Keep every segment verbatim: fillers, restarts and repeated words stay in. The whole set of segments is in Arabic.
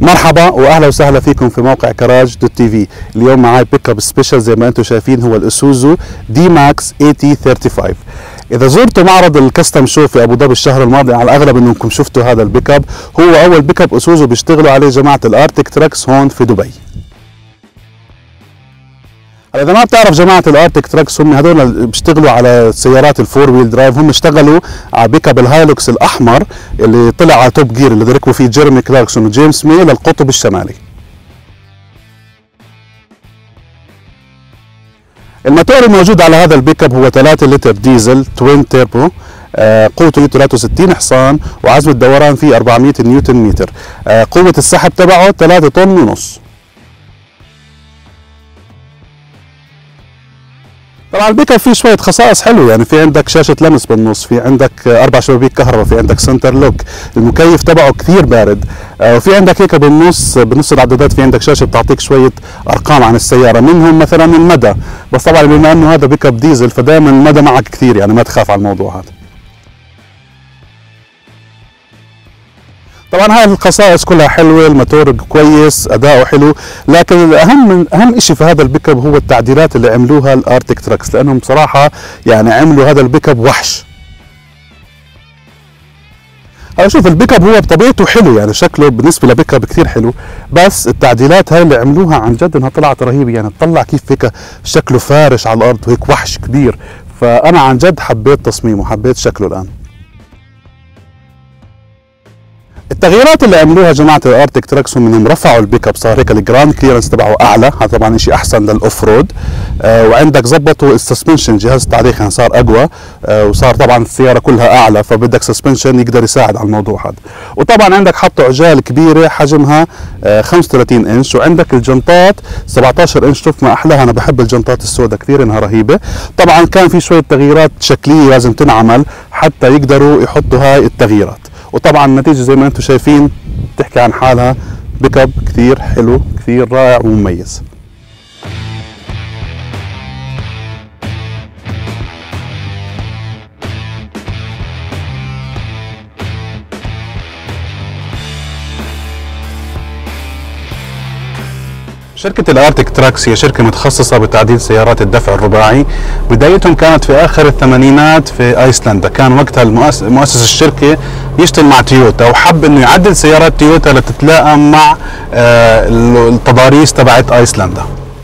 مرحبا واهلا وسهلا فيكم في موقع كراج دوت تي في. اليوم معي بيك اب سبيشال زي ما انتم شايفين، هو الاسوزو دي ماكس ثمانين ثلاثة وثلاثين. اذا زرتوا معرض الكستم شو في ابو ظبي الشهر الماضي، على الاغلب انكم شفتوا هذا البيك اب. هو اول بيك اب اسوزو بيشتغلوا عليه جماعه الارتيك تراكس هون في دبي. اذا ما بتعرف جماعه الارتيك تراكس، هم هذول بيشتغلوا على سيارات الفور ويل درايف. هم اشتغلوا على بيك اب الهايلوكس الاحمر اللي طلع على توب جير، اللي ركبوا فيه جيرمي كلاركسون وجيمس مي للقطب الشمالي. الموتور الموجود على هذا البيك اب هو ثلاثة لتر ديزل توين تيربو، آه قوته ثلاثة وستين حصان، وعزم الدوران فيه أربعمئة نيوتن متر. آه قوه السحب تبعه ثلاثة طن ونص. طبعا البيك اب فيه شويه خصائص حلوه، يعني في عندك شاشه لمس بالنص، في عندك اربع شبابيك كهرباء، في عندك سنتر لوك، المكيف تبعه كثير بارد، وفي عندك هيك بالنص بنص العدادات في عندك شاشه بتعطيك شويه ارقام عن السياره، منهم مثلا المدى. بس طبعا بما انه هذا بيك اب ديزل فدائما المدى معك كثير، يعني ما تخاف على الموضوع هذا. طبعا هاي الخصائص كلها حلوه، الموتور كويس، اداؤه حلو، لكن الاهم من اهم شيء في هذا البيك اب هو التعديلات اللي عملوها الارتيك تراكس، لانهم بصراحه يعني عملوا هذا البيك اب وحش. انا شوف البيك اب هو بطبيعته حلو، يعني شكله بالنسبه لبيك اب كثير حلو، بس التعديلات هاي اللي عملوها عن جد انها طلعت رهيبه. يعني تطلع كيف هيك شكله فارش على الارض وهيك وحش كبير، فانا عن جد حبيت تصميمه، حبيت شكله الان. التغييرات اللي عملوها جماعه الارتيك تراكس هم انهم رفعوا البيك اب، صار هيك الجراوند كليرنس تبعه اعلى، هذا طبعا شيء احسن للاوف رود. آه وعندك زبطوا السسبنشن، جهاز التعليق يعني صار اقوى، آه وصار طبعا السياره كلها اعلى، فبدك سسبنشن يقدر يساعد على الموضوع هذا. وطبعا عندك حطوا عجال كبيره حجمها آه خمسة وثلاثين انش، وعندك الجنطات سبعة عشر انش. شوف ما احلاها، انا بحب الجنطات السوداء كثير انها رهيبه. طبعا كان في شويه تغييرات شكليه لازم تنعمل حتى يقدروا يحطوا هاي التغييرات، وطبعا النتيجه زي ما انتم شايفين بتحكي عن حالها، بيك اب كثير حلو، كثير رائع ومميز. شركة الارتيك تراكس هي شركة متخصصة بتعديل سيارات الدفع الرباعي. بدايتهم كانت في اخر الثمانينات في ايسلندا، كان وقتها المؤسس مؤسس الشركة بيشتغل مع تويوتا، وحب انه يعدل سيارات تويوتا لتتلائم مع التضاريس تبعت ايسلندا.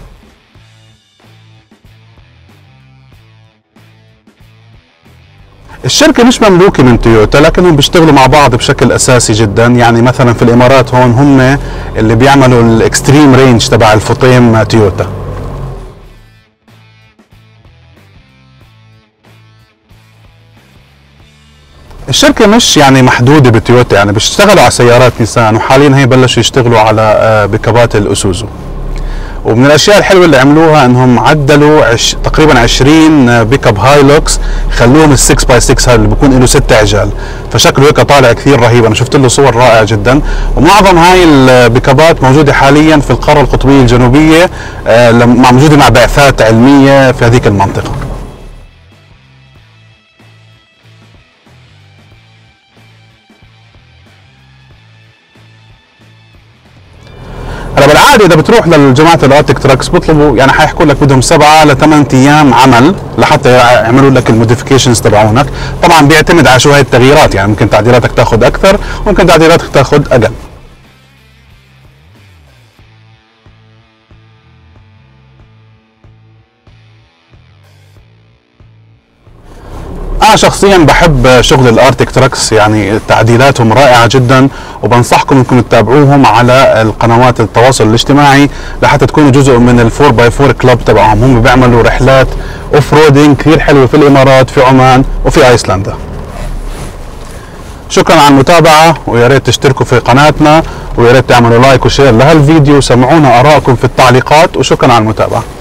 الشركة مش مملوكة من تويوتا، لكنهم بيشتغلوا مع بعض بشكل اساسي جدا. يعني مثلا في الامارات هون هم اللي بيعملوا الاكستريم رينج تبع الفطيم تويوتا. الشركة مش يعني محدودة بتويوتا، يعني بيشتغلوا على سيارات نيسان، وحاليا هي بلشوا يشتغلوا على بيكابات الاسوزو. ومن الاشياء الحلوه اللي عملوها انهم عدلوا عش... تقريبا عشرين بيك اب هايلوكس، خلوهم ال ستة باي ستة، هذا اللي بيكون له ستة عجال، فشكله هيك طالع كثير رهيب. انا شفت له صور رائعه جدا. ومعظم هاي البيكابات موجوده حاليا في القاره القطبيه الجنوبيه، آه موجوده مع بعثات علميه في هذيك المنطقه. هلا بالعاده اذا بتروح لجماعه الارتيك تراكس بيطلبوا، يعني حيحكوا لك بدهم سبعه لثمان ايام عمل لحتى يعملوا لك الموديفيكيشنز تبعونك. طبعا بيعتمد على شو هاي التغييرات، يعني ممكن تعديلاتك تاخذ اكثر، ممكن تعديلاتك تاخذ اقل. أنا شخصيا بحب شغل الارتيك تراكس، يعني تعديلاتهم رائعة جدا، وبنصحكم انكم تتابعوهم على القنوات التواصل الاجتماعي لحتى تكونوا جزء من الفور باي فور كلوب تبعهم. هم بيعملوا رحلات اوف رودينج كثير حلوة في الامارات، في عمان، وفي ايسلندا. شكرا على المتابعة، ويا ريت تشتركوا في قناتنا، ويا ريت تعملوا لايك وشير لهالفيديو، وسمعونا آراءكم في التعليقات، وشكرا على المتابعة.